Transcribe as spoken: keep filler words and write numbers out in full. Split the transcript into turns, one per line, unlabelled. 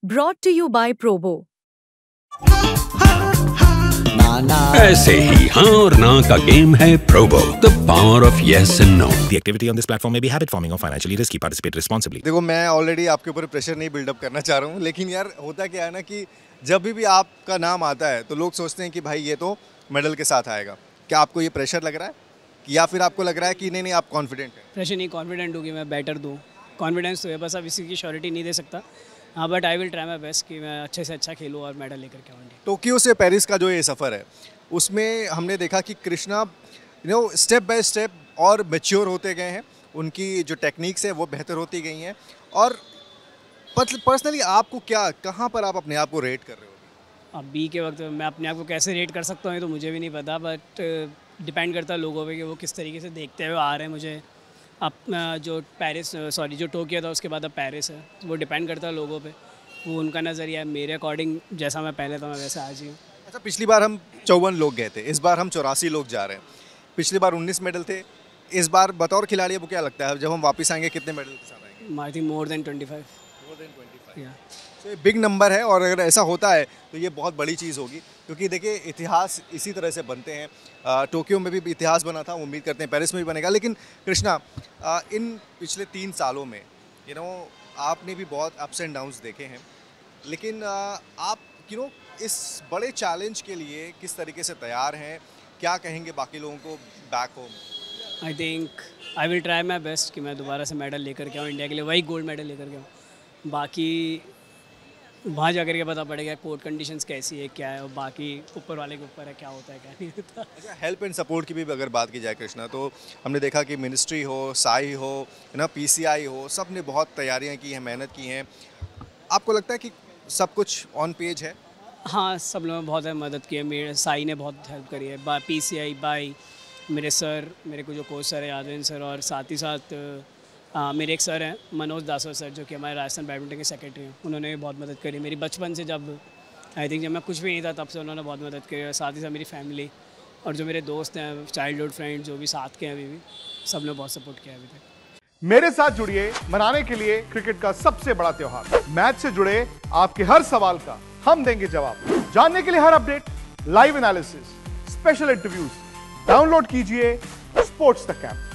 Brought to you by Probo.
ऐसे ही हाँ और ना का गेम है Probo, the power of yes and no.
The activity on this platform may be habit forming or financially risky. Participate responsibly.
देखो, मैं already आपके ऊपर प्रेशर नहीं बिल्डअप करना चाह रहा हूँ, लेकिन यार होता क्या है ना कि जब भी, भी आपका नाम आता है तो लोग सोचते हैं कि भाई ये तो मेडल के साथ आएगा। क्या आपको ये प्रेशर लग रहा है या फिर आपको लग रहा है कि नहीं नहीं आप कॉन्फिडेंट हैं?
प्रेशर नहीं, कॉन्फिडेंट हूँ कि मैं बेटर दूँ। कॉन्फिडेंस तो है, बस अब इसी की श्योरिटी नहीं दे सकता। हाँ, but I will try my best कि मैं अच्छे से अच्छा खेलूँ और मेडल लेकर के आऊँ।
टोक्यो से पेरिस का जो ये सफ़र है उसमें हमने देखा कि Krishna you know step by step और मैच्योर होते गए हैं, उनकी जो टेक्निक्स है वो बेहतर होती गई हैं। और पर्सनली आपको क्या, कहाँ पर आप अपने आप को रेट कर रहे हो?
अभी के वक्त मैं अपने आप को कैसे रेट कर सकता हूँ तो मुझे भी नहीं पता, बट डिपेंड करता है लोगों पे कि वो किस तरीके से देखते हुए आ रहे हैं मुझे। अब जो पेरिस सॉरी जो टोक्यो था उसके बाद अब पेरिस है, वो डिपेंड करता है लोगों पे, वो उनका नज़रिया है। मेरे अकॉर्डिंग जैसा मैं पहले था मैं वैसे आज ही हूँ।
अच्छा, पिछली बार हम चौवन लोग गए थे, इस बार हम चौरासी लोग जा रहे हैं। पिछली बार उन्नीस मेडल थे, इस बार बतौर खिलाड़ी आपको क्या लगता है जब हम वापस आएंगे कितने मेडल के साथ आएंगे?
I think more than twenty five.
More than twenty five तो ये बिग नंबर है, और अगर ऐसा होता है तो ये बहुत बड़ी चीज़ होगी, क्योंकि देखिए इतिहास इसी तरह से बनते हैं। टोक्यो में भी इतिहास बना था, उम्मीद करते हैं पेरिस में भी बनेगा। लेकिन कृष्णा, इन पिछले तीन सालों में यू नो आपने भी बहुत अप्स एंड डाउन्स देखे हैं, लेकिन आप यू नो इस बड़े चैलेंज के लिए किस तरीके से तैयार हैं? क्या कहेंगे बाकी लोगों को back home?
I think I will try my best कि मैं दोबारा से मेडल लेकर के आऊँ इंडिया के लिए, वही गोल्ड मेडल लेकर के आऊँ। बाकी वहाँ जाकर के पता पड़ेगा कोर्ट कंडीशंस कैसी है, क्या है, और बाकी ऊपर वाले के ऊपर है क्या होता है क्या नहीं होता।
अच्छा, हेल्प एंड सपोर्ट की भी अगर बात की जाए कृष्णा, तो हमने देखा कि मिनिस्ट्री हो, साई हो, है ना, पीसीआई हो, सब ने बहुत तैयारियाँ की हैं, मेहनत की हैं। आपको लगता है कि सब कुछ ऑन पेज है?
हाँ, सब लोगों ने बहुत मदद की है। मेरे साई ने बहुत हेल्प करी है, बा पीसीआई बाई मेरे सर, मेरे को जो कोच सर है यादवेंद्र सर, और साथ ही साथ आ, मेरे एक सर हैं मनोज दासोर सर, जो कि हमारे राजस्थान बैडमिंटन के सेक्रेटरी हैं। उन्होंने भी बहुत मदद करी मेरी बचपन से, जब आई थिंक जब मैं कुछ भी नहीं था तब से उन्होंने बहुत मदद करी। और साथ ही साथ मेरी फैमिली और जो मेरे दोस्त हैं, चाइल्डहुड फ्रेंड जो भी साथ के हैं अभी भी, सब ने बहुत सपोर्ट किया अभी तक।
मेरे साथ जुड़िए मनाने के लिए क्रिकेट का सबसे बड़ा त्योहार। मैच से जुड़े आपके हर सवाल का हम देंगे जवाब। जानने के लिए हर update, live analysis, special interviews, download कीजिए स्पोर्ट्स तक ऐप।